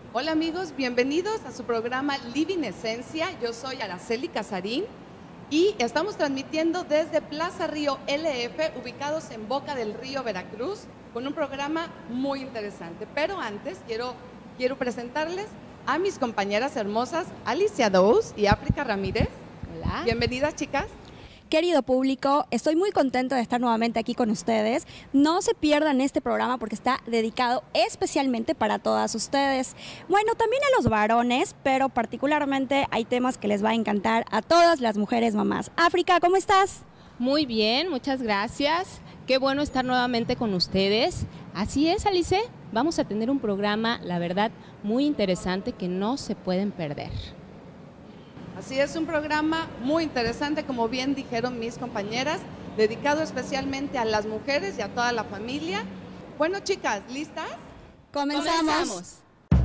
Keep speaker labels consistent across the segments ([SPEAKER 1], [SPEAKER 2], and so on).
[SPEAKER 1] Hola amigos, bienvenidos a su programa Living Esencia. Yo soy Araceli Casarín y estamos transmitiendo desde Plaza Río LF, ubicados en Boca del Río, Veracruz, con un programa muy interesante. Pero antes quiero presentarles a mis compañeras hermosas, Alicia Dous y África Ramírez.
[SPEAKER 2] Hola.
[SPEAKER 1] Bienvenidas, chicas.
[SPEAKER 2] Querido público, estoy muy contenta de estar nuevamente aquí con ustedes. No se pierdan este programa porque está dedicado especialmente para todas ustedes. Bueno, también a los varones, pero particularmente hay temas que les va a encantar a todas las mujeres mamás. África, ¿cómo estás?
[SPEAKER 3] Muy bien, muchas gracias. Qué bueno estar nuevamente con ustedes. Así es, Alice, vamos a tener un programa, la verdad, muy interesante que no se pueden perder.
[SPEAKER 1] Así es, un programa muy interesante, como bien dijeron mis compañeras, dedicado especialmente a las mujeres y a toda la familia. Bueno, chicas, ¿listas?
[SPEAKER 2] Comenzamos.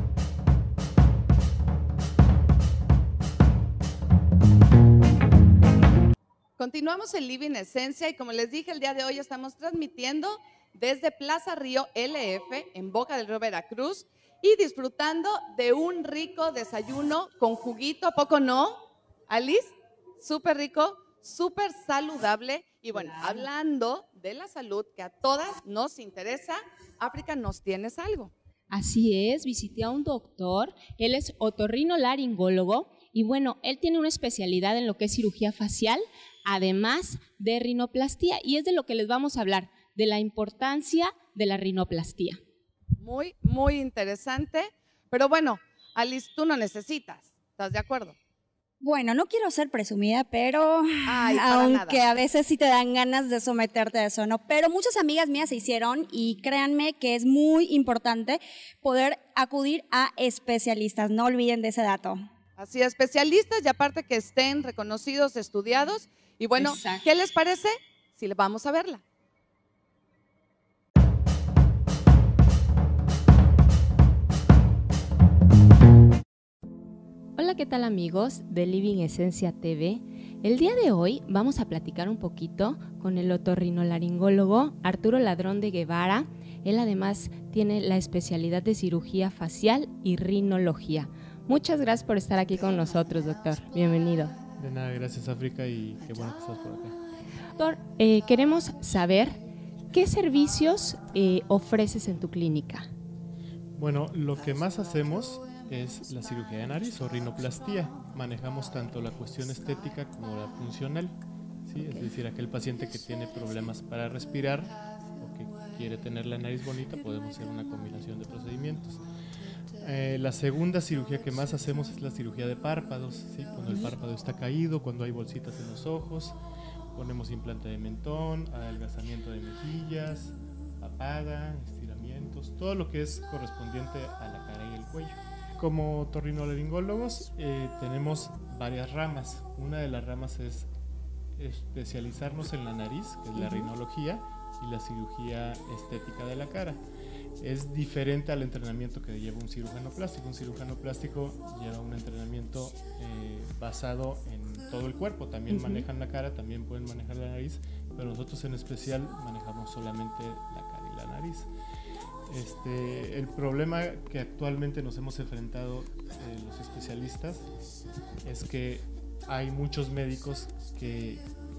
[SPEAKER 1] Continuamos en Living Esencia y como les dije, el día de hoy estamos transmitiendo desde Plaza Río LF en Boca del Río, Veracruz, y disfrutando de un rico desayuno con juguito, ¿a poco no? Alice, súper rico, súper saludable. Y bueno, hablando de la salud que a todas nos interesa, África, ¿nos tienes algo?
[SPEAKER 3] Así es, visité a un doctor, él es otorrinolaringólogo y bueno, él tiene una especialidad en lo que es cirugía facial, además de rinoplastía, y es de lo que les vamos a hablar, de la importancia de la rinoplastía.
[SPEAKER 1] Muy, muy interesante, pero bueno, Alice, tú no necesitas, ¿estás de acuerdo?
[SPEAKER 2] Bueno, no quiero ser presumida, pero aunque
[SPEAKER 1] nada.
[SPEAKER 2] a veces sí te dan ganas de someterte a eso, ¿no? Pero muchas amigas mías se hicieron y créanme que es muy importante poder acudir a especialistas, no olviden de ese dato.
[SPEAKER 1] Así, especialistas y aparte que estén reconocidos, estudiados. Y bueno,
[SPEAKER 3] Exacto.
[SPEAKER 1] ¿Qué les parece? Si vamos a verla.
[SPEAKER 3] Hola, ¿qué tal amigos de Living Esencia TV? El día de hoy vamos a platicar un poquito con el otorrinolaringólogo Arturo Ladrón de Guevara. Él además tiene la especialidad de cirugía facial y rinología. Muchas gracias por estar aquí con nosotros, doctor. Bienvenido.
[SPEAKER 4] De nada, gracias África y qué bueno que estás por acá.
[SPEAKER 3] Doctor, queremos saber qué servicios ofreces en tu clínica.
[SPEAKER 4] Bueno, lo que más hacemos es la cirugía de nariz o rinoplastía. Manejamos tanto la cuestión estética como la funcional, ¿sí? Es decir, aquel paciente que tiene problemas para respirar o que quiere tener la nariz bonita, podemos hacer una combinación de procedimientos. La segunda cirugía que más hacemos es la cirugía de párpados, ¿sí? Cuando el párpado está caído, cuando hay bolsitas en los ojos, ponemos implante de mentón, adelgazamiento de mejillas, papada, estiramientos, todo lo que es correspondiente a la cara y el cuello. Como otorrinolaringólogos tenemos varias ramas. Una de las ramas es especializarnos en la nariz, que es la rinología, y la cirugía estética de la cara. Es diferente al entrenamiento que lleva un cirujano plástico. Un cirujano plástico lleva un entrenamiento basado en todo el cuerpo. También manejan la cara, también pueden manejar la nariz, pero nosotros en especial manejamos solamente la cara y la nariz. El problema que actualmente nos hemos enfrentado los especialistas es que hay muchos médicos que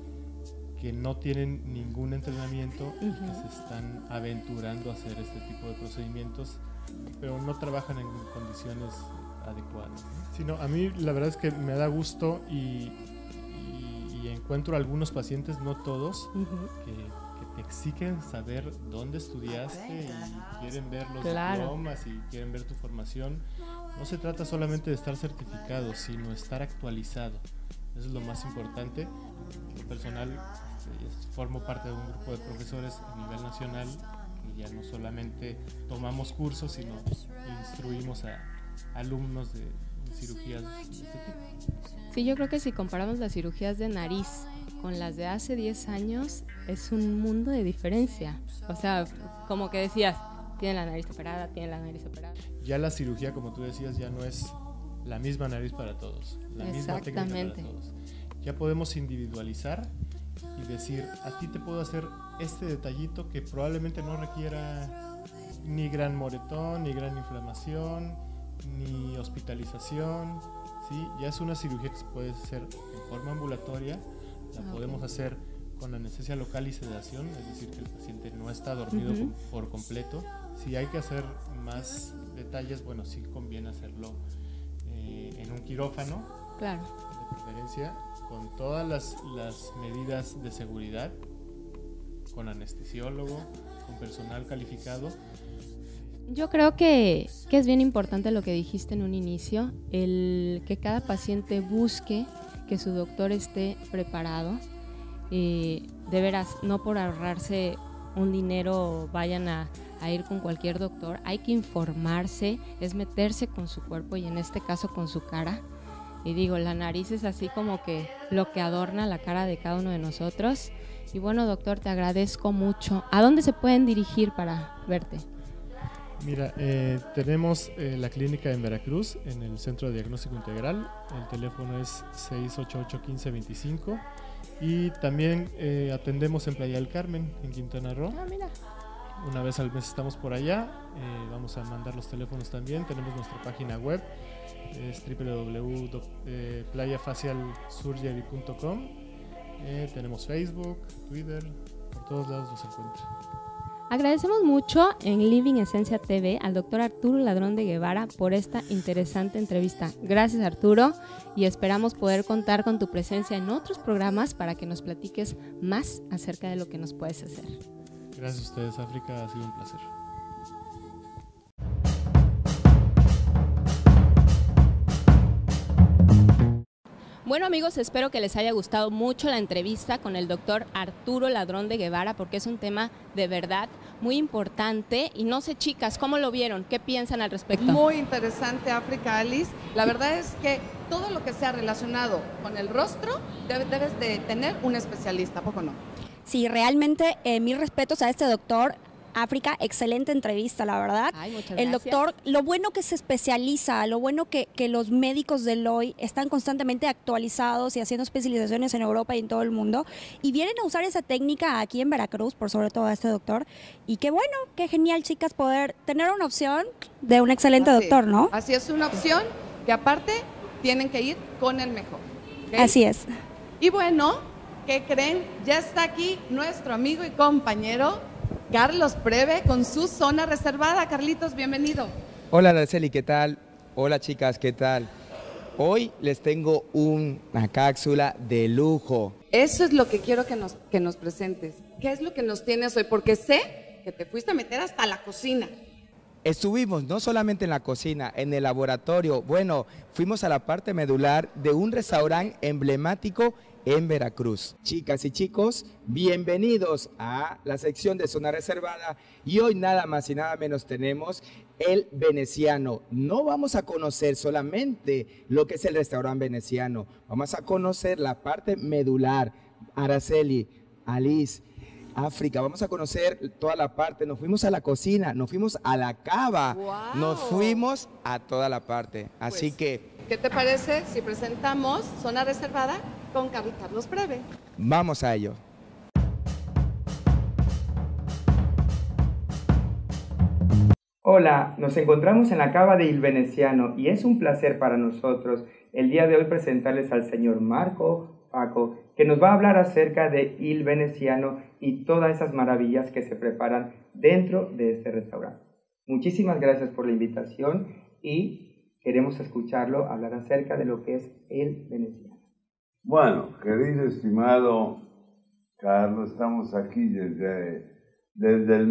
[SPEAKER 4] no tienen ningún entrenamiento y que se están aventurando a hacer este tipo de procedimientos, pero no trabajan en condiciones adecuadas, ¿no? Sino, a mí la verdad es que me da gusto y encuentro algunos pacientes, no todos, que te exigen saber dónde estudiaste y quieren ver los diplomas y quieren ver tu formación. No se trata solamente de estar certificado, sino estar actualizado. Eso es lo más importante. Lo personal, formo parte de un grupo de profesores a nivel nacional y ya no solamente tomamos cursos, sino instruimos a alumnos de cirugías de este tipo.
[SPEAKER 3] Sí, yo creo que si comparamos las cirugías de nariz con las de hace 10 años, es un mundo de diferencia. O sea, como que decías, tiene la nariz operada.
[SPEAKER 4] Ya la cirugía, como tú decías, ya no es la misma nariz para todos, la misma técnica para todos. Ya podemos individualizar y decir, a ti te puedo hacer este detallito que probablemente no requiera ni gran moretón, ni gran inflamación, ni hospitalización, ¿sí? Ya es una cirugía que se puede hacer en forma ambulatoria, la podemos hacer con anestesia local y sedación, es decir, que el paciente no está dormido por completo. Si hay que hacer más detalles, bueno, sí conviene hacerlo en un quirófano,
[SPEAKER 3] claro,
[SPEAKER 4] de preferencia, con todas las medidas de seguridad, con anestesiólogo, con personal calificado.
[SPEAKER 3] Yo creo que es bien importante lo que dijiste en un inicio, el que cada paciente busque que su doctor esté preparado. De veras, no por ahorrarse un dinero vayan a ir con cualquier doctor. Hay que informarse, es meterse con su cuerpo y en este caso con su cara. Y digo, la nariz es así como que lo que adorna la cara de cada uno de nosotros. Y bueno, doctor, te agradezco mucho. ¿A dónde se pueden dirigir para verte?
[SPEAKER 4] Mira, tenemos la clínica en Veracruz, en el Centro de Diagnóstico Integral. El teléfono es 688-1525. Y también atendemos en Playa del Carmen, en Quintana Roo.
[SPEAKER 3] Mira.
[SPEAKER 4] Una vez al mes estamos por allá. Vamos a mandar los teléfonos también. Tenemos nuestra página web, es www.playafacialsurgery.com. Tenemos Facebook, Twitter, por todos lados los encuentran.
[SPEAKER 3] Agradecemos mucho en Living Esencia TV al doctor Arturo Ladrón de Guevara por esta interesante entrevista. Gracias, Arturo, y esperamos poder contar con tu presencia en otros programas para que nos platiques más acerca de lo que nos puedes hacer.
[SPEAKER 4] Gracias a ustedes, África, ha sido un placer.
[SPEAKER 3] Bueno, amigos, espero que les haya gustado mucho la entrevista con el doctor Arturo Ladrón de Guevara, porque es un tema de verdad muy importante. Y no sé, chicas, ¿cómo lo vieron? ¿Qué piensan al respecto?
[SPEAKER 1] Muy interesante, África, Alice. La verdad es que todo lo que sea relacionado con el rostro debes de tener un especialista, ¿a poco no?
[SPEAKER 2] Sí, realmente mis respetos a este doctor. África, excelente entrevista, la verdad.
[SPEAKER 3] Ay, muchas
[SPEAKER 2] el
[SPEAKER 3] gracias.
[SPEAKER 2] Doctor, lo bueno que se especializa, lo bueno que los médicos del hoy están constantemente actualizados y haciendo especializaciones en Europa y en todo el mundo, y vienen a usar esa técnica aquí en Veracruz, por sobre todo a este doctor, y qué bueno, qué genial, chicas, poder tener una opción de un excelente doctor, ¿no?
[SPEAKER 1] Así es, una opción que aparte tienen que ir con el mejor. ¿Okay?
[SPEAKER 2] Así es.
[SPEAKER 1] Y bueno, ¿qué creen? Ya está aquí nuestro amigo y compañero Carlos Preve con su zona reservada. Carlitos, bienvenido.
[SPEAKER 5] Hola, Araceli, ¿qué tal? Hola, chicas, ¿qué tal? Hoy les tengo una cápsula de lujo.
[SPEAKER 1] Eso es lo que quiero que nos presentes. ¿Qué es lo que nos tienes hoy? Porque sé que te fuiste a meter hasta la cocina.
[SPEAKER 5] Estuvimos no solamente en la cocina, en el laboratorio. Bueno, fuimos a la parte medular de un restaurante emblemático en Veracruz. Chicas y chicos, bienvenidos a la sección de zona reservada y hoy nada más y nada menos tenemos el veneciano. No vamos a conocer solamente lo que es el restaurante veneciano, vamos a conocer la parte medular. Araceli, Alice, África, vamos a conocer toda la parte. Nos fuimos a la cocina, nos fuimos a la cava,
[SPEAKER 1] wow.
[SPEAKER 5] Nos fuimos a toda la parte. Así
[SPEAKER 1] pues,
[SPEAKER 5] que,
[SPEAKER 1] ¿qué te parece si presentamos zona reservada con Carlos Preve?
[SPEAKER 5] Vamos a ello.
[SPEAKER 6] Hola, nos encontramos en la cava de Il Veneciano y es un placer para nosotros el día de hoy presentarles al señor Marco Paco, que nos va a hablar acerca de Il Veneciano y todas esas maravillas que se preparan dentro de este restaurante. Muchísimas gracias por la invitación y queremos escucharlo hablar acerca de lo que es El Veneciano.
[SPEAKER 7] Bueno, querido estimado Carlos, estamos aquí desde el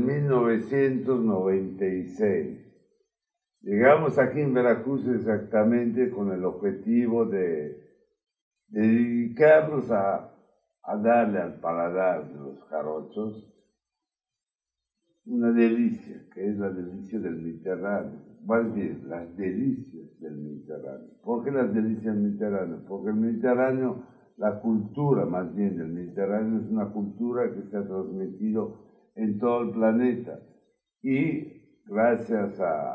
[SPEAKER 7] 1996. Llegamos aquí en Veracruz exactamente con el objetivo de dedicarnos a darle al paladar de los jarochos una delicia, que es la delicia del Mediterráneo. Más bien, las delicias del Mediterráneo. ¿Por qué las delicias del Mediterráneo? Porque el Mediterráneo, la cultura más bien del Mediterráneo, es una cultura que se ha transmitido en todo el planeta. Y gracias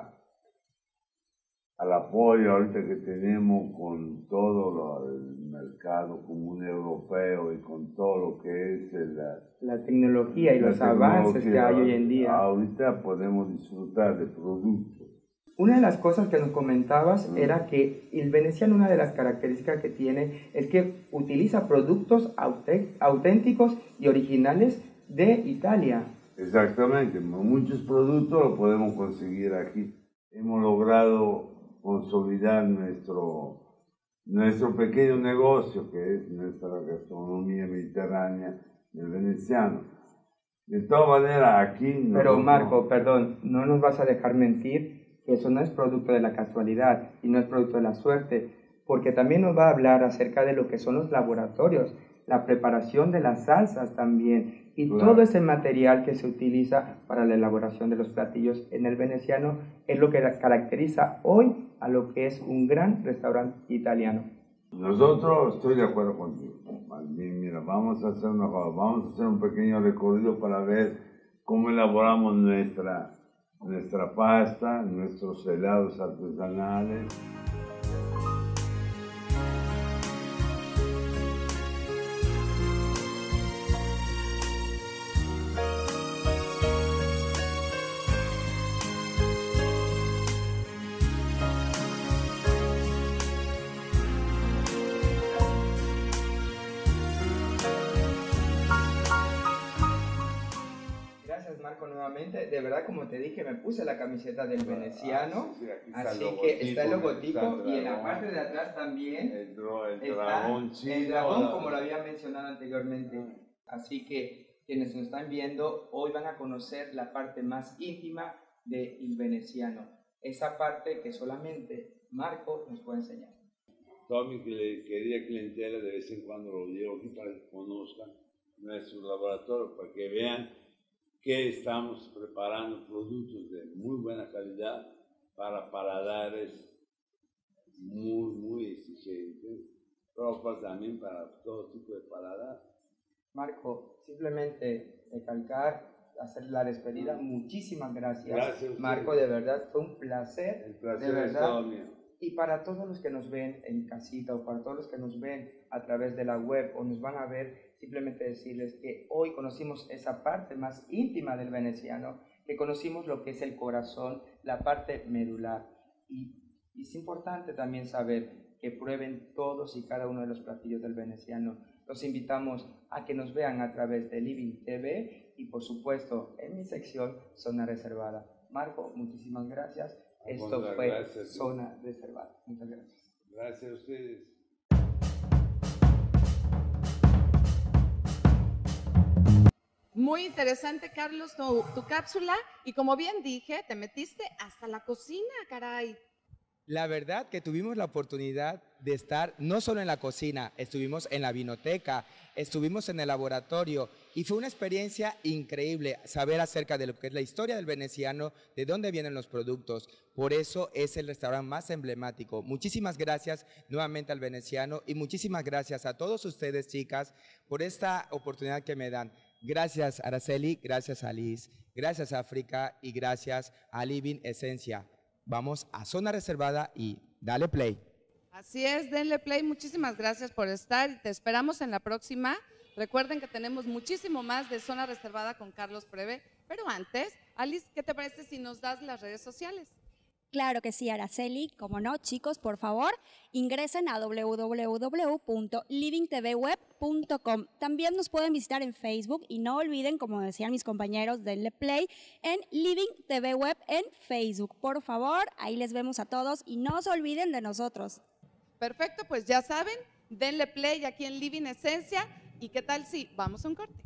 [SPEAKER 7] al apoyo ahorita que tenemos con todo el mercado común europeo y con todo lo que es
[SPEAKER 6] la tecnología y los avances que hay hoy en día.
[SPEAKER 7] Ahorita podemos disfrutar de productos
[SPEAKER 6] Una de las cosas que nos comentabas era que el veneciano, una de las características que tiene es que utiliza productos auténticos y originales de Italia.
[SPEAKER 7] Exactamente, muchos productos los podemos conseguir aquí. Hemos logrado consolidar nuestro pequeño negocio, que es nuestra gastronomía mediterránea del veneciano. De todas maneras, aquí...
[SPEAKER 6] Pero Marco, perdón, no nos vas a dejar mentir que eso no es producto de la casualidad y no es producto de la suerte, porque también nos va a hablar acerca de lo que son los laboratorios, la preparación de las salsas también, y
[SPEAKER 7] claro,
[SPEAKER 6] todo ese material que se utiliza para la elaboración de los platillos en el veneciano es lo que caracteriza hoy a lo que es un gran restaurante italiano.
[SPEAKER 7] Nosotros, estoy de acuerdo contigo. Mira, vamos a hacer una cosa, vamos a hacer un pequeño recorrido para ver cómo elaboramos nuestra pasta, nuestros helados artesanales.
[SPEAKER 6] Marco, nuevamente, de verdad, como te dije, me puse la camiseta del veneciano,
[SPEAKER 7] Sí, aquí
[SPEAKER 6] así
[SPEAKER 7] está
[SPEAKER 6] que está el logotipo
[SPEAKER 7] está el
[SPEAKER 6] y en la
[SPEAKER 7] dragón,
[SPEAKER 6] parte de atrás también
[SPEAKER 7] el
[SPEAKER 6] está
[SPEAKER 7] dragón chino,
[SPEAKER 6] el dragón, como lo había mencionado anteriormente. Así que quienes nos están viendo hoy van a conocer la parte más íntima del veneciano, esa parte que solamente Marco nos puede enseñar.
[SPEAKER 7] Toda mi querida clientela de vez en cuando lo llevo aquí para que conozcan nuestros laboratorios, para que vean que estamos preparando productos de muy buena calidad para paladares muy exigentes, pero también para todo tipo de paladar.
[SPEAKER 6] Marco, simplemente recalcar, hacer la despedida. Muchísimas gracias.
[SPEAKER 7] Gracias
[SPEAKER 6] Marco, de verdad, fue un placer.
[SPEAKER 7] El placer
[SPEAKER 6] de verdad.
[SPEAKER 7] es todo mío.
[SPEAKER 6] Y para todos los que nos ven en casita o para todos los que nos ven a través de la web o nos van a ver, simplemente decirles que hoy conocimos esa parte más íntima del veneciano, que conocimos lo que es el corazón, la parte medular. Y es importante también saber que prueben todos y cada uno de los platillos del veneciano. Los invitamos a que nos vean a través de Living TV y por supuesto en mi sección Zona Reservada. Marco, muchísimas gracias. Esto fue
[SPEAKER 7] gracias,
[SPEAKER 6] Zona Reservada. Muchas gracias.
[SPEAKER 7] Gracias a ustedes.
[SPEAKER 1] Muy interesante, Carlos, tu cápsula. Y como bien dije, te metiste hasta la cocina, caray.
[SPEAKER 5] La verdad que tuvimos la oportunidad de estar no solo en la cocina, estuvimos en la vinoteca, estuvimos en el laboratorio y fue una experiencia increíble saber acerca de lo que es la historia del veneciano, de dónde vienen los productos. Por eso es el restaurante más emblemático. Muchísimas gracias nuevamente al veneciano y muchísimas gracias a todos ustedes, chicas, por esta oportunidad que me dan. Gracias, Araceli, gracias a Liz, gracias África y gracias a Living Esencia. Vamos a Zona Reservada y dale play.
[SPEAKER 1] Así es, denle play. Muchísimas gracias por estar y te esperamos en la próxima. Recuerden que tenemos muchísimo más de Zona Reservada con Carlos Preve. Pero antes, Alice, ¿qué te parece si nos das las redes sociales?
[SPEAKER 2] Claro que sí, Araceli. Como no, chicos, por favor, ingresen a www.livingtvweb.com. También nos pueden visitar en Facebook y no olviden, como decían mis compañeros, denle play en Living TV Web en Facebook. Por favor, ahí les vemos a todos y no se olviden de nosotros.
[SPEAKER 1] Perfecto, pues ya saben, denle play aquí en Living Esencia. ¿Y qué tal si vamos a un corte?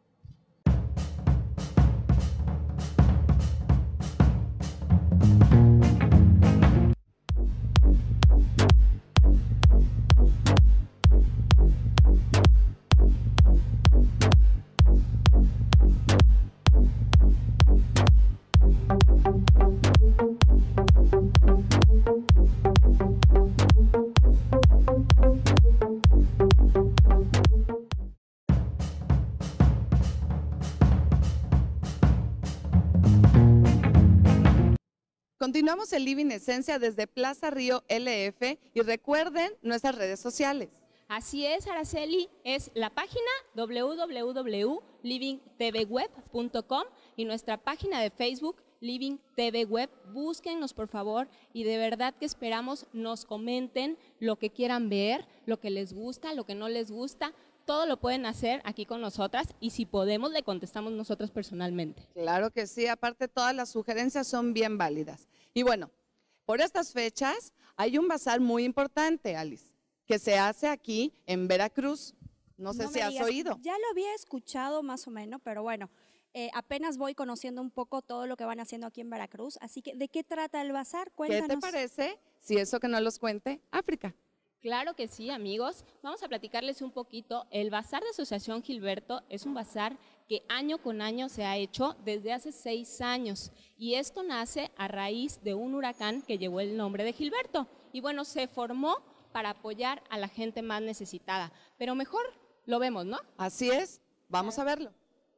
[SPEAKER 1] Continuamos el Living Esencia desde Plaza Río LF y recuerden nuestras redes sociales.
[SPEAKER 3] Así es, Araceli, es la página www.livingtvweb.com y nuestra página de Facebook Living TV Web. Búsquennos, por favor, y de verdad que esperamos nos comenten lo que quieran ver, lo que les gusta, lo que no les gusta. Todo lo pueden hacer aquí con nosotras y si podemos le contestamos nosotros personalmente.
[SPEAKER 1] Claro que sí, aparte todas las sugerencias son bien válidas. Y bueno, por estas fechas hay un bazar muy importante, Alice, que se hace aquí en Veracruz. No sé si has oído.
[SPEAKER 2] Ya lo había escuchado más o menos, pero bueno, apenas voy conociendo un poco todo lo que van haciendo aquí en Veracruz. Así que, ¿de qué trata el bazar? Cuéntanos.
[SPEAKER 1] ¿Qué te parece si eso que no los cuente África?
[SPEAKER 3] Claro que sí, amigos. Vamos a platicarles un poquito. El Bazar de Asociación Gilberto es un bazar que año con año se ha hecho desde hace 6 años. Y esto nace a raíz de un huracán que llevó el nombre de Gilberto. Y bueno, se formó para apoyar a la gente más necesitada. Pero mejor lo vemos, ¿no?
[SPEAKER 1] Así es, vamos a verlo.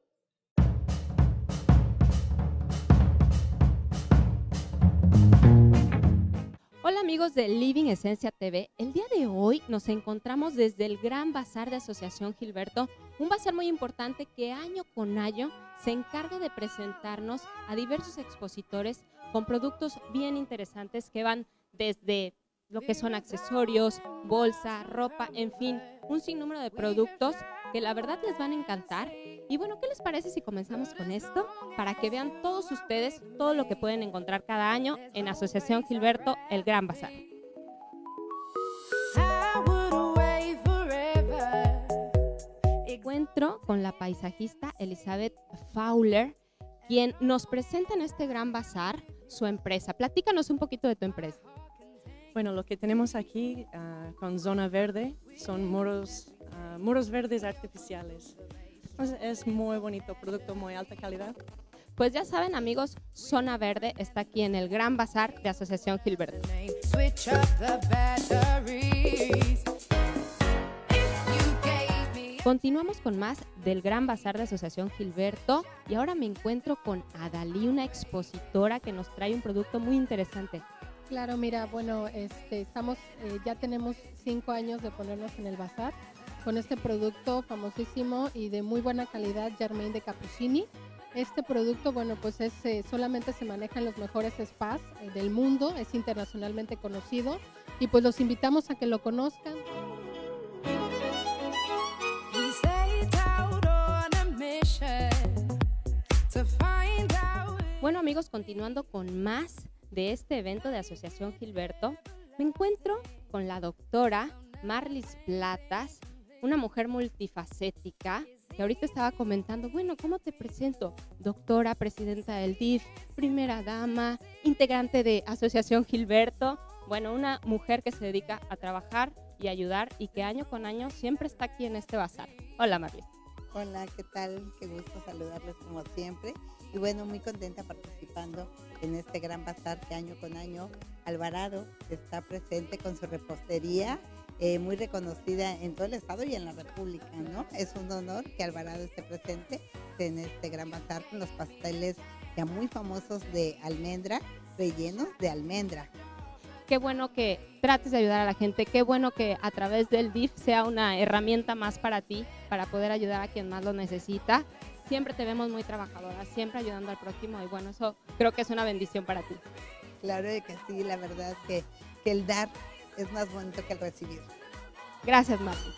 [SPEAKER 3] Hola amigos de Living Esencia TV, el día de hoy nos encontramos desde el Gran Bazar de Asociación Gilberto, un bazar muy importante que año con año se encarga de presentarnos a diversos expositores con productos bien interesantes que van desde lo que son accesorios, bolsa, ropa, en fin, un sinnúmero de productos que la verdad les van a encantar. Y bueno, ¿qué les parece si comenzamos con esto? Para que vean todos ustedes todo lo que pueden encontrar cada año en Asociación Gilberto, el Gran Bazar. Encuentro con la paisajista Elizabeth Fowler, quien nos presenta en este Gran Bazar su empresa. Platícanos un poquito de tu empresa.
[SPEAKER 8] Bueno, lo que tenemos aquí con Zona Verde son muros verdes artificiales. Es muy bonito, producto muy alta calidad.
[SPEAKER 3] Pues ya saben, amigos, Zona Verde está aquí en el Gran Bazar de Asociación Gilberto. Continuamos con más del Gran Bazar de Asociación Gilberto y ahora me encuentro con Adalí, una expositora que nos trae un producto muy interesante.
[SPEAKER 9] Claro, mira, bueno, ya tenemos 5 años de ponernos en el bazar con este producto famosísimo y de muy buena calidad, Germain de Cappuccini. Este producto, bueno, pues solamente se maneja en los mejores spas del mundo, es internacionalmente conocido y pues los invitamos a que lo conozcan.
[SPEAKER 3] Bueno, amigos, continuando con más de este evento de Asociación Gilberto, me encuentro con la doctora Marlis Platas, una mujer multifacética que ahorita estaba comentando, bueno, ¿cómo te presento? Doctora, presidenta del DIF, primera dama, integrante de Asociación Gilberto, bueno, una mujer que se dedica a trabajar y ayudar y que año con año siempre está aquí en este bazar. Hola, Marlis.
[SPEAKER 10] Hola, ¿qué tal? Qué gusto saludarles como siempre. Y bueno, muy contenta participando en este gran bazar que año con año Alvarado está presente con su repostería, muy reconocida en todo el estado y en la República, ¿no? Es un honor que Alvarado esté presente en este gran bazar con los pasteles ya muy famosos de almendra, rellenos de almendra.
[SPEAKER 3] Qué bueno que trates de ayudar a la gente, qué bueno que a través del DIF sea una herramienta más para ti, para poder ayudar a quien más lo necesita. Siempre te vemos muy trabajadora, siempre ayudando al prójimo y bueno, eso creo que es una bendición para ti.
[SPEAKER 10] Claro que sí, la verdad que el dar es más bonito que el recibir.
[SPEAKER 3] Gracias, Marta.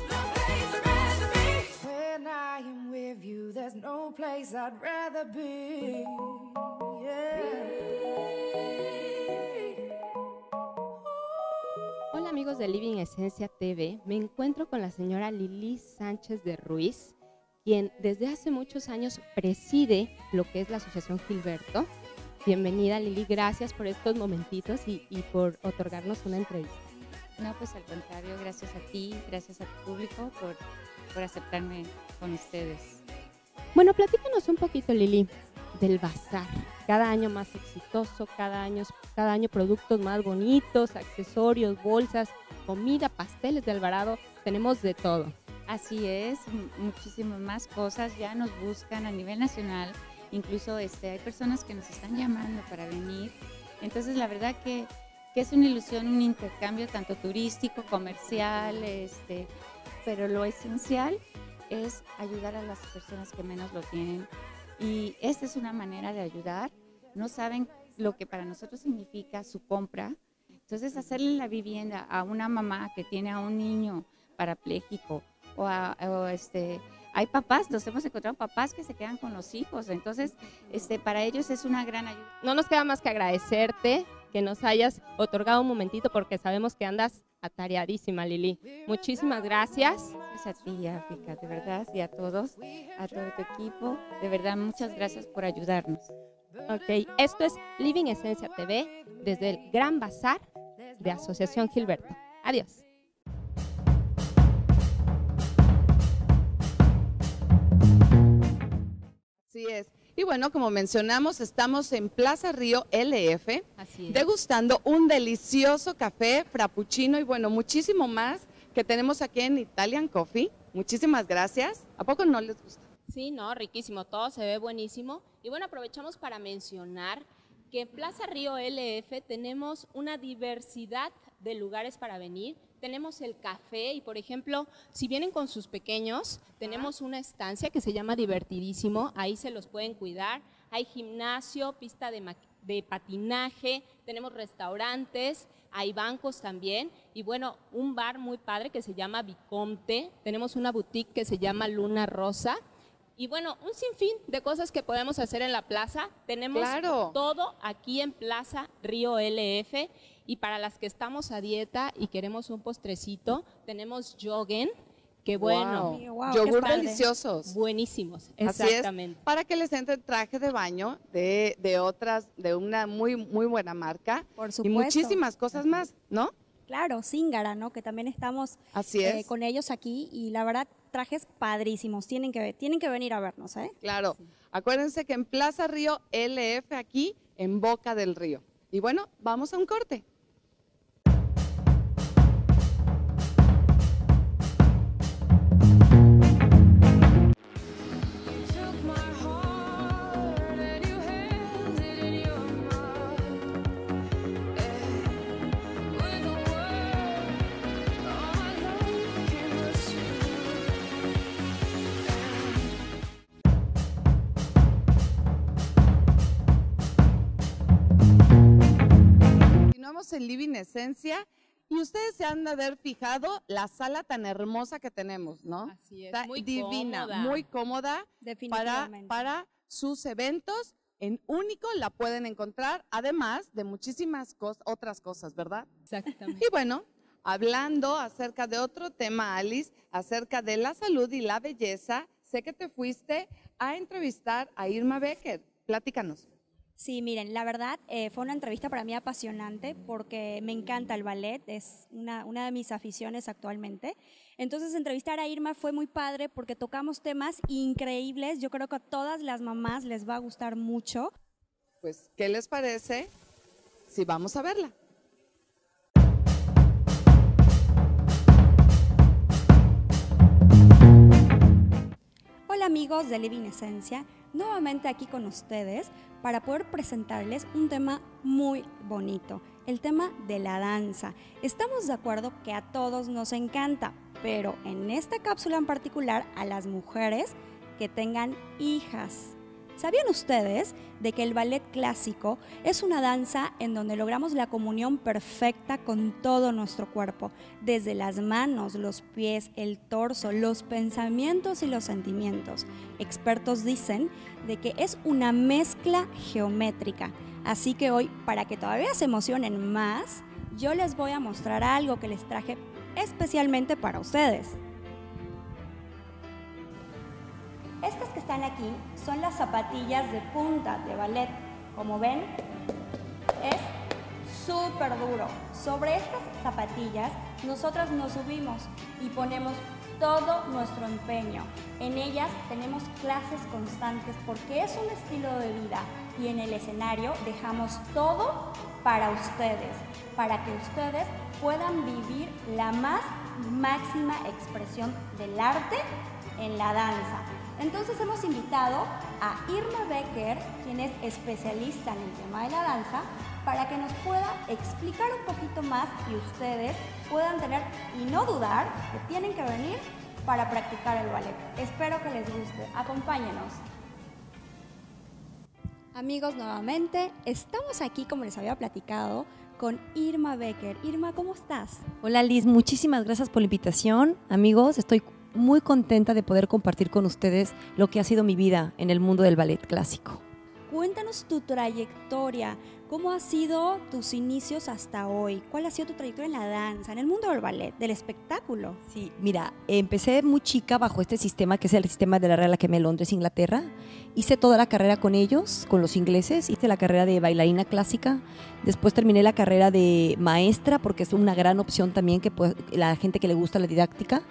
[SPEAKER 3] Hola amigos de Living Esencia TV, me encuentro con la señora Lili Sánchez de Ruiz, quien desde hace muchos años preside lo que es la Asociación Gilberto. Bienvenida, Lili, gracias por estos momentitos y por otorgarnos una entrevista.
[SPEAKER 11] No, pues al contrario, gracias a ti, gracias a tu público por aceptarme con ustedes.
[SPEAKER 3] Bueno, platícanos un poquito, Lili, del bazar. Cada año más exitoso, cada año productos más bonitos, accesorios, bolsas, comida, pasteles de Alvarado, tenemos de todo.
[SPEAKER 11] Así es, muchísimas más cosas ya nos buscan a nivel nacional, incluso hay personas que nos están llamando para venir, entonces la verdad que es una ilusión, un intercambio tanto turístico, comercial, pero lo esencial es ayudar a las personas que menos lo tienen y esta es una manera de ayudar no saben lo que para nosotros significa su compra. Entonces, hacerle la vivienda a una mamá que tiene a un niño parapléjico hay papás, nos hemos encontrado papás que se quedan con los hijos, entonces para ellos es una gran ayuda.
[SPEAKER 3] No nos queda más que agradecerte que nos hayas otorgado un momentito porque sabemos que andas atareadísima, Lili. Muchísimas gracias.
[SPEAKER 11] Gracias a ti, África, de verdad, y a todos, a todo tu equipo. De verdad, muchas gracias por ayudarnos.
[SPEAKER 3] Ok, esto es Living Esencia TV desde el Gran Bazar de Asociación Gilberto. Adiós.
[SPEAKER 1] Así es. Y bueno, como mencionamos, estamos en Plaza Río LF, degustando un delicioso café frappuccino y bueno, muchísimo más que tenemos aquí en Italian Coffee. Muchísimas gracias. ¿A poco no les gusta?
[SPEAKER 3] Sí, no, riquísimo, todo se ve buenísimo. Y bueno, aprovechamos para mencionar que en Plaza Río LF tenemos una diversidad de lugares para venir. Tenemos el café y, por ejemplo, si vienen con sus pequeños, tenemos una estancia que se llama Divertidísimo, ahí se los pueden cuidar. Hay gimnasio, pista de patinaje, tenemos restaurantes, hay bancos también y bueno, un bar muy padre que se llama Vicomte, tenemos una boutique que se llama Luna Rosa y bueno, un sinfín de cosas que podemos hacer en la plaza. Tenemos todo aquí en Plaza Río LF. Y para las que estamos a dieta y queremos un postrecito, tenemos Yogen, que bueno,
[SPEAKER 1] yogur deliciosos.
[SPEAKER 3] Buenísimos,
[SPEAKER 1] Así
[SPEAKER 3] exactamente.
[SPEAKER 1] es, para que les entre traje de baño de una muy buena marca.
[SPEAKER 2] Por supuesto.
[SPEAKER 1] Y muchísimas cosas más, ¿no?
[SPEAKER 2] Claro, Zingara, ¿no? Que también estamos con ellos aquí y la verdad, trajes padrísimos. Tienen que venir a vernos, ¿eh?
[SPEAKER 1] Claro. Sí. Acuérdense que en Plaza Río LF, aquí en Boca del Río. Y bueno, vamos a un corte. Continuamos en Living Esencia y ustedes se han de haber fijado la sala tan hermosa que tenemos, ¿no?
[SPEAKER 3] Así es,
[SPEAKER 1] está
[SPEAKER 3] muy
[SPEAKER 1] divina,
[SPEAKER 3] cómoda.
[SPEAKER 1] muy cómoda para sus eventos. En Único la pueden encontrar, además de muchísimas otras cosas, ¿verdad?
[SPEAKER 3] Exactamente.
[SPEAKER 1] Y bueno, hablando acerca de otro tema, Alice, acerca de la salud y la belleza, sé que te fuiste a entrevistar a Irma Becker. Platícanos.
[SPEAKER 2] Sí, miren, la verdad fue una entrevista para mí apasionante porque me encanta el ballet, es una de mis aficiones actualmente. Entonces, entrevistar a Irma fue muy padre porque tocamos temas increíbles. Yo creo que a todas las mamás les va a gustar mucho.
[SPEAKER 1] Pues, ¿qué les parece si vamos a verla?
[SPEAKER 2] Hola amigos de Living Esencia, nuevamente aquí con ustedes para poder presentarles un tema muy bonito, el tema de la danza. Estamos de acuerdo que a todos nos encanta, pero en esta cápsula en particular a las mujeres que tengan hijas. ¿Sabían ustedes de que el ballet clásico es una danza en donde logramos la comunión perfecta con todo nuestro cuerpo, desde las manos, los pies, el torso, los pensamientos y los sentimientos? Expertos dicen de que es una mezcla geométrica, así que hoy, para que todavía se emocionen más, yo les voy a mostrar algo que les traje especialmente para ustedes. Estas que están aquí son las zapatillas de punta de ballet. Como ven, es súper duro. Sobre estas zapatillas, nosotras nos subimos y ponemos todo nuestro empeño. En ellas tenemos clases constantes porque es un estilo de vida y en el escenario dejamos todo para ustedes, para que ustedes puedan vivir la máxima expresión del arte en la danza. Entonces hemos invitado a Irma Becker, quien es especialista en el tema de la danza, para que nos pueda explicar un poquito más y ustedes puedan tener y no dudar que tienen que venir para practicar el ballet. Espero que les guste. Acompáñenos. Amigos, nuevamente estamos aquí, como les había platicado, con Irma Becker. Irma, ¿cómo estás?
[SPEAKER 12] Hola Liz, muchísimas gracias por la invitación. Amigos, estoy muy contenta de poder compartir con ustedes lo que ha sido mi vida en el mundo del ballet clásico.
[SPEAKER 2] Cuéntanos tu trayectoria, ¿cómo han sido tus inicios hasta hoy? ¿Cuál ha sido tu trayectoria en la danza, en el mundo del ballet, del espectáculo?
[SPEAKER 12] Sí, mira, empecé muy chica bajo este sistema que es el sistema de la Real Academia de Londres, Inglaterra. Hice toda la carrera con ellos, con los ingleses, hice la carrera de bailarina clásica, después terminé la carrera de maestra porque es una gran opción también que la gente que le gusta la didáctica.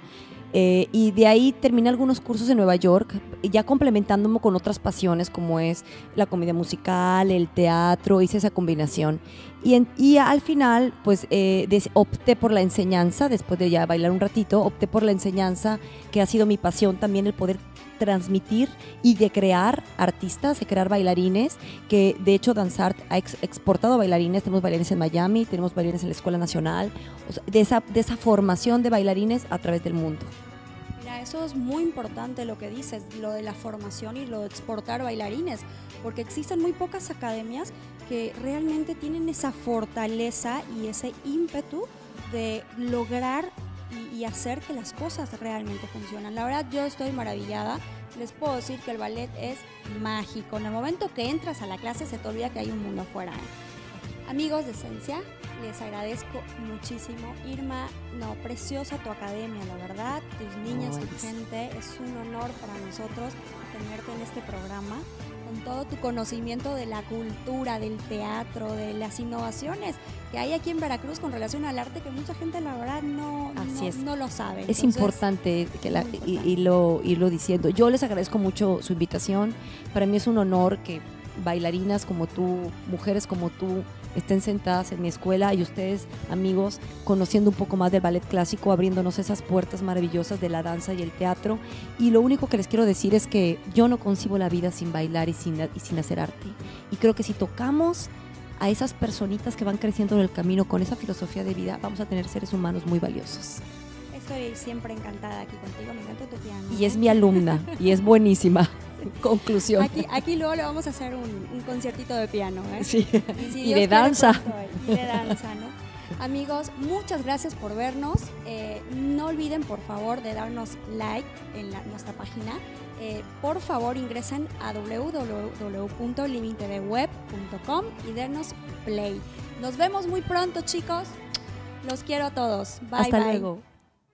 [SPEAKER 12] Y de ahí terminé algunos cursos en Nueva York, ya complementándome con otras pasiones como es la comedia musical, el teatro, hice esa combinación. Y al final, pues opté por la enseñanza, después de ya bailar un ratito, opté por la enseñanza, que ha sido mi pasión también, el poder transmitir y de crear artistas, de crear bailarines, que de hecho Dansart ha exportado bailarines, tenemos bailarines en Miami, tenemos bailarines en la Escuela Nacional, o sea, de esa formación de bailarines a través del mundo.
[SPEAKER 2] Mira, eso es muy importante lo que dices, lo de la formación y lo de exportar bailarines, porque existen muy pocas academias que realmente tienen esa fortaleza y ese ímpetu de lograr y hacer que las cosas realmente funcionen. La verdad, yo estoy maravillada. Les puedo decir que el ballet es mágico. En el momento que entras a la clase se te olvida que hay un mundo afuera. Amigos de Esencia, les agradezco muchísimo. Irma, no, preciosa tu academia, la verdad. Tus niñas, tu gente, es un honor para nosotros tenerte en este programa. Con todo tu conocimiento de la cultura, del teatro, de las innovaciones que hay aquí en Veracruz con relación al arte, que mucha gente la verdad no lo sabe.
[SPEAKER 12] Es importante irlo diciendo. Yo les agradezco mucho su invitación. Para mí es un honor que bailarinas como tú, mujeres como tú, estén sentadas en mi escuela y ustedes, amigos, conociendo un poco más del ballet clásico, abriéndonos esas puertas maravillosas de la danza y el teatro. Y lo único que les quiero decir es que yo no concibo la vida sin bailar y sin hacer arte. Y creo que si tocamos a esas personitas que van creciendo en el camino con esa filosofía de vida, vamos a tener seres humanos muy valiosos.
[SPEAKER 2] Estoy siempre encantada aquí contigo, me encanta tu piano.
[SPEAKER 12] Y es mi alumna, y es buenísima. Conclusión.
[SPEAKER 2] Aquí luego le vamos a hacer un conciertito de piano, ¿eh?
[SPEAKER 12] Sí.
[SPEAKER 2] Y
[SPEAKER 12] de danza.
[SPEAKER 2] Y de danza, ¿no? Amigos, muchas gracias por vernos. No olviden, por favor, de darnos like en nuestra página. Por favor, ingresen a www.livingtvweb.com y denos play. Nos vemos muy pronto, chicos. Los quiero a todos. Bye,
[SPEAKER 12] Hasta
[SPEAKER 2] bye.
[SPEAKER 12] luego.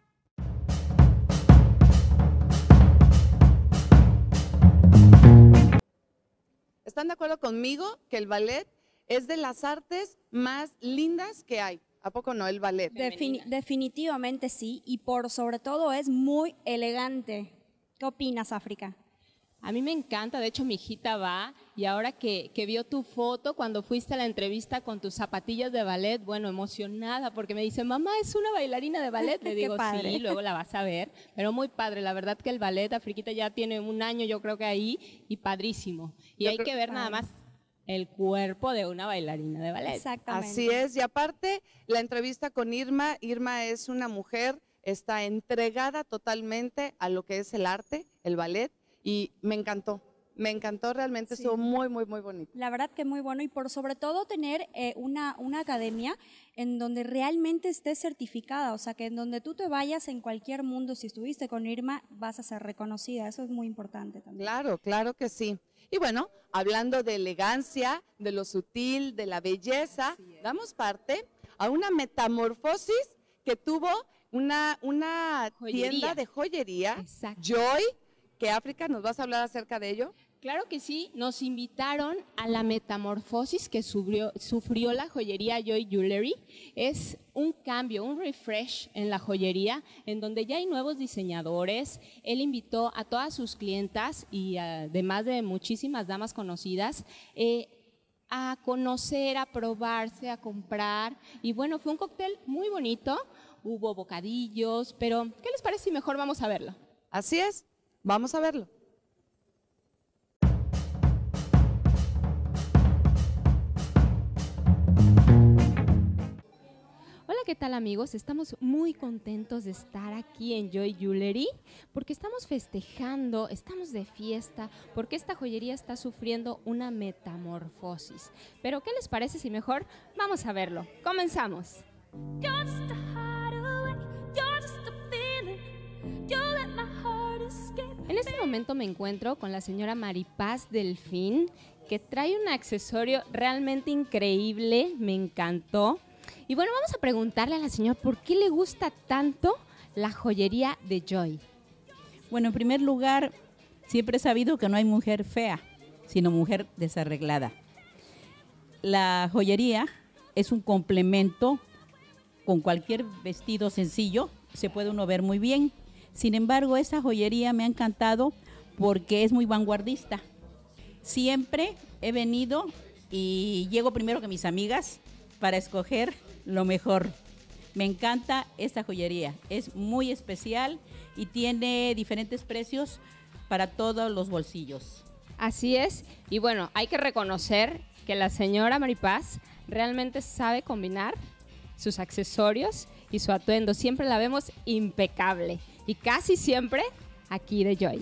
[SPEAKER 1] ¿Están de acuerdo conmigo que el ballet es de las artes más lindas que hay? ¿A poco no, el ballet?
[SPEAKER 2] Definitivamente sí, y por sobre todo es muy elegante. ¿Qué opinas, África?
[SPEAKER 3] A mí me encanta, de hecho mi hijita va y ahora que vio tu foto cuando fuiste a la entrevista con tus zapatillas de ballet, bueno, emocionada porque me dice, mamá, ¿es una bailarina de ballet? Le digo, sí, luego la vas a ver, pero muy padre, la verdad que el ballet, Afriquita ya tiene un año yo creo que ahí y padrísimo. Y hay que ver nada más el cuerpo de una bailarina de ballet.
[SPEAKER 2] Exactamente.
[SPEAKER 1] Así es, y aparte la entrevista con Irma es una mujer, está entregada totalmente a lo que es el arte, el ballet, y me encantó realmente, estuvo muy, muy, muy bonito.
[SPEAKER 2] La verdad que muy bueno y por sobre todo tener una academia en donde realmente estés certificada, o sea que en donde tú te vayas en cualquier mundo, si estuviste con Irma, vas a ser reconocida, eso es muy importante también.
[SPEAKER 1] Claro, claro que sí. Y bueno, hablando de elegancia, de lo sutil, de la belleza, damos parte a una metamorfosis que tuvo una tienda de joyería,
[SPEAKER 3] Exacto.
[SPEAKER 1] Joy, que África, ¿nos vas a hablar acerca de ello?
[SPEAKER 3] Claro que sí, nos invitaron a la metamorfosis que sufrió la joyería Joy Jewelry. Es un cambio, un refresh en la joyería, en donde ya hay nuevos diseñadores. Él invitó a todas sus clientas y además de muchísimas damas conocidas, a conocer, a probarse, a comprar. Y bueno, fue un cóctel muy bonito, hubo bocadillos, pero ¿qué les parece si mejor vamos a verlo?
[SPEAKER 1] Así es, vamos a verlo.
[SPEAKER 3] Hola, ¿qué tal amigos? Estamos muy contentos de estar aquí en Joy Jewelry porque estamos festejando, estamos de fiesta, porque esta joyería está sufriendo una metamorfosis. Pero ¿qué les parece si mejor vamos a verlo? Comenzamos. En este momento me encuentro con la señora Maripaz Delfín, que trae un accesorio realmente increíble, me encantó. Y bueno, vamos a preguntarle a la señora por qué le gusta tanto la joyería de Joy.
[SPEAKER 13] Bueno, en primer lugar, siempre he sabido que no hay mujer fea, sino mujer desarreglada. La joyería es un complemento con cualquier vestido sencillo, se puede uno ver muy bien. Sin embargo, esa joyería me ha encantado porque es muy vanguardista. Siempre he venido y llego primero que mis amigas para escoger lo mejor. Me encanta esta joyería, es muy especial y tiene diferentes precios para todos los bolsillos.
[SPEAKER 3] Así es, y bueno, hay que reconocer que la señora Maripaz realmente sabe combinar sus accesorios y su atuendo. Siempre la vemos impecable y casi siempre aquí de Joy.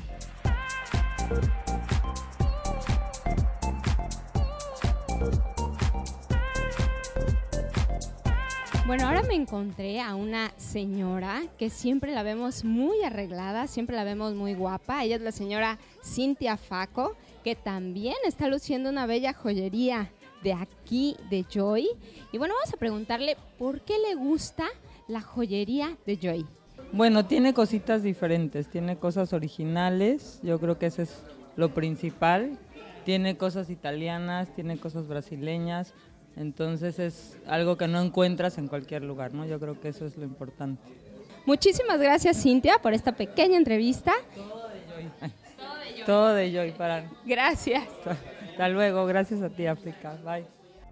[SPEAKER 3] Bueno, ahora me encontré a una señora que siempre la vemos muy arreglada, siempre la vemos muy guapa. Ella es la señora Cintia Faco, que también está luciendo una bella joyería de aquí, de Joy. Y bueno, vamos a preguntarle por qué le gusta la joyería de Joy.
[SPEAKER 14] Bueno, tiene cositas diferentes, tiene cosas originales, yo creo que eso es lo principal. Tiene cosas italianas, tiene cosas brasileñas. Entonces es algo que no encuentras en cualquier lugar, ¿no? Yo creo que eso es lo importante.
[SPEAKER 3] Muchísimas gracias, Cintia, por esta pequeña entrevista.
[SPEAKER 14] Todo de Joy. Todo de Joy para...
[SPEAKER 3] Gracias.
[SPEAKER 14] Hasta luego, gracias a ti, África. Bye.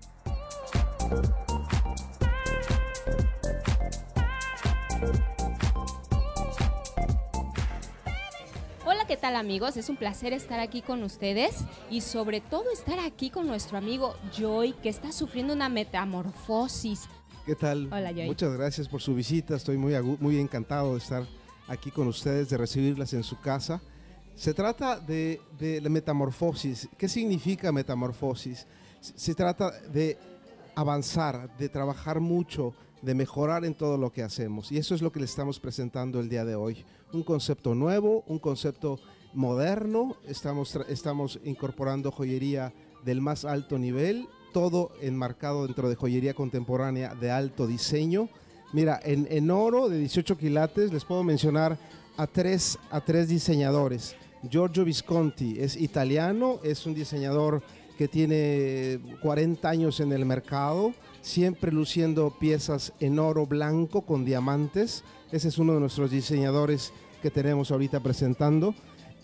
[SPEAKER 3] Hola, ¿qué tal amigos? Es un placer estar aquí con ustedes y sobre todo estar aquí con nuestro amigo Joy, que está sufriendo una metamorfosis.
[SPEAKER 15] ¿Qué tal?
[SPEAKER 3] Hola, Joy.
[SPEAKER 15] Muchas gracias por su visita, estoy muy encantado de estar aquí con ustedes, de recibirlas en su casa. Se trata de la metamorfosis. ¿Qué significa metamorfosis? Se trata de avanzar, de trabajar mucho, de mejorar en todo lo que hacemos. Y eso es lo que le estamos presentando el día de hoy. Un concepto nuevo, un concepto moderno. Estamos incorporando joyería del más alto nivel, todo enmarcado dentro de joyería contemporánea de alto diseño. Mira, en oro de 18 quilates les puedo mencionar a tres diseñadores. Giorgio Visconti es italiano, es un diseñador que tiene 40 años en el mercado, siempre luciendo piezas en oro blanco con diamantes. Ese es uno de nuestros diseñadores que tenemos ahorita presentando.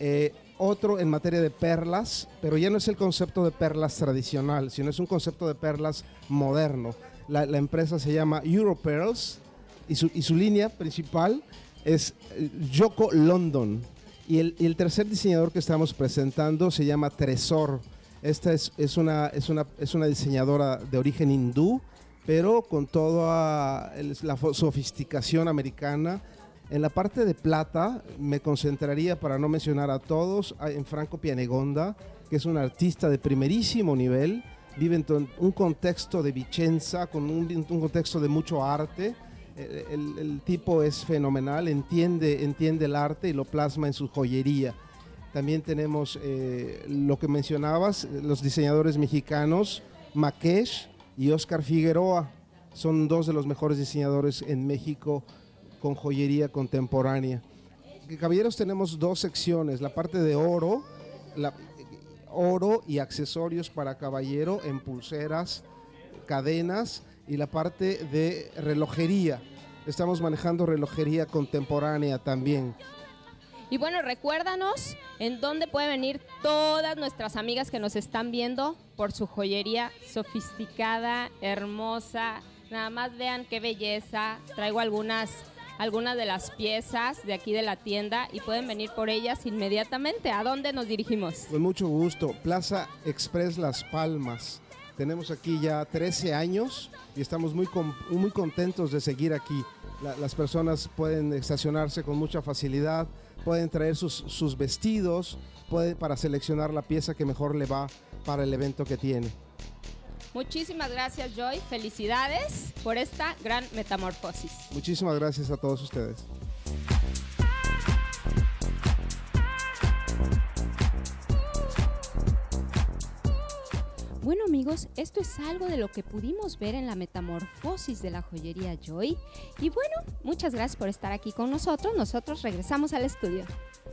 [SPEAKER 15] Otro en materia de perlas, pero ya no es el concepto de perlas tradicional, sino es un concepto de perlas moderno. La empresa se llama Europearls y su línea principal es Yoko London. Y el tercer diseñador que estamos presentando se llama Tresor. Esta es una diseñadora de origen hindú, pero con toda la sofisticación americana. En la parte de plata me concentraría, para no mencionar a todos, en Franco Pianegonda, que es un artista de primerísimo nivel, vive en un contexto de Vicenza, con un contexto de mucho arte. El tipo es fenomenal, entiende el arte y lo plasma en su joyería. También tenemos lo que mencionabas, los diseñadores mexicanos, Makesh y Oscar Figueroa. Son dos de los mejores diseñadores en México con joyería contemporánea. Caballeros, tenemos dos secciones, la parte de oro, oro y accesorios para caballero en pulseras, cadenas, y la parte de relojería. Estamos manejando relojería contemporánea también.
[SPEAKER 3] Y bueno, recuérdanos en dónde pueden venir todas nuestras amigas que nos están viendo por su joyería sofisticada, hermosa. Nada más vean qué belleza. Traigo algunas de las piezas de aquí de la tienda y pueden venir por ellas inmediatamente. ¿A dónde nos dirigimos?
[SPEAKER 15] Con mucho gusto. Plaza Express Las Palmas. Tenemos aquí ya 13 años y estamos muy contentos de seguir aquí. Las personas pueden estacionarse con mucha facilidad, pueden traer sus vestidos, para seleccionar la pieza que mejor le va para el evento que tiene.
[SPEAKER 3] Muchísimas gracias, Joy. Felicidades por esta gran metamorfosis.
[SPEAKER 15] Muchísimas gracias a todos ustedes.
[SPEAKER 3] Bueno, amigos, esto es algo de lo que pudimos ver en la metamorfosis de la joyería Joy. Y bueno, muchas gracias por estar aquí con nosotros. Nosotros regresamos al estudio.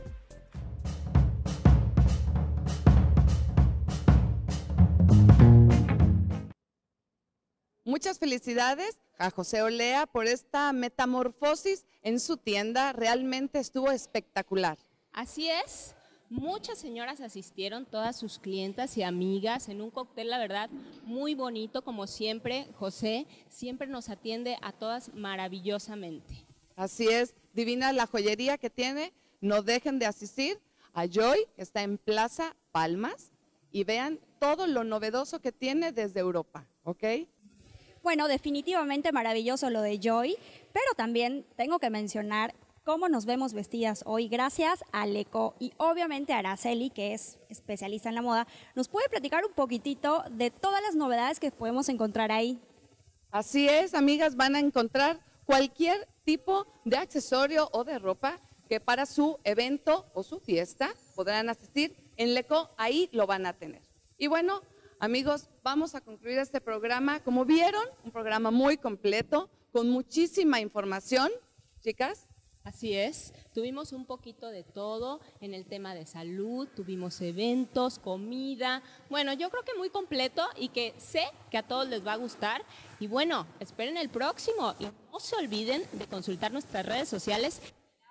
[SPEAKER 1] Muchas felicidades a José Olea por esta metamorfosis en su tienda. Realmente estuvo espectacular.
[SPEAKER 3] Así es. Muchas señoras asistieron, todas sus clientas y amigas, en un cóctel, la verdad, muy bonito, como siempre. José siempre nos atiende a todas maravillosamente.
[SPEAKER 1] Así es, divina la joyería que tiene. No dejen de asistir a Joy, que está en Plaza Palmas, y vean todo lo novedoso que tiene desde Europa, ¿ok?
[SPEAKER 2] Bueno, definitivamente maravilloso lo de Joy, pero también tengo que mencionar cómo nos vemos vestidas hoy, gracias a Leco y obviamente a Araceli, que es especialista en la moda. ¿Nos puede platicar un poquitito de todas las novedades que podemos encontrar ahí?
[SPEAKER 1] Así es, amigas, van a encontrar cualquier tipo de accesorio o de ropa que para su evento o su fiesta podrán asistir. En Leco, ahí lo van a tener. Y bueno, amigos, vamos a concluir este programa. Como vieron, un programa muy completo, con muchísima información. Chicas.
[SPEAKER 3] Así es, tuvimos un poquito de todo en el tema de salud, tuvimos eventos, comida, bueno, yo creo que muy completo y que sé que a todos les va a gustar. Y bueno, esperen el próximo y no se olviden de consultar nuestras redes sociales.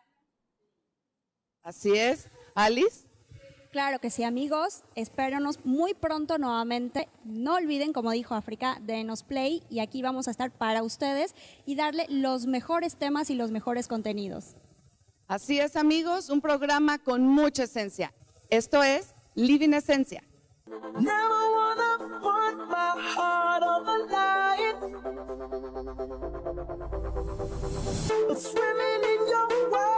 [SPEAKER 1] Así es, Alice.
[SPEAKER 2] Claro que sí, amigos, espéranos muy pronto nuevamente. No olviden, como dijo África, denos play y aquí vamos a estar para ustedes y darle los mejores temas y los mejores contenidos.
[SPEAKER 1] Así es, amigos, un programa con mucha esencia. Esto es Living Esencia.
[SPEAKER 16] Swimming in your world.